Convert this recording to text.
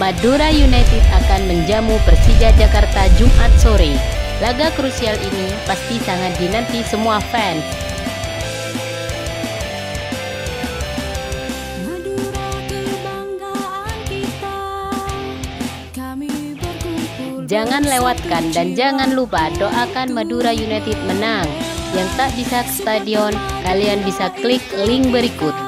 Madura United akan menjamu Persija Jakarta Jumat sore. Laga krusial ini pasti sangat dinanti semua fans. Jangan lewatkan dan jangan lupa doakan Madura United menang. Yang tak bisa ke stadion, kalian bisa klik link berikut.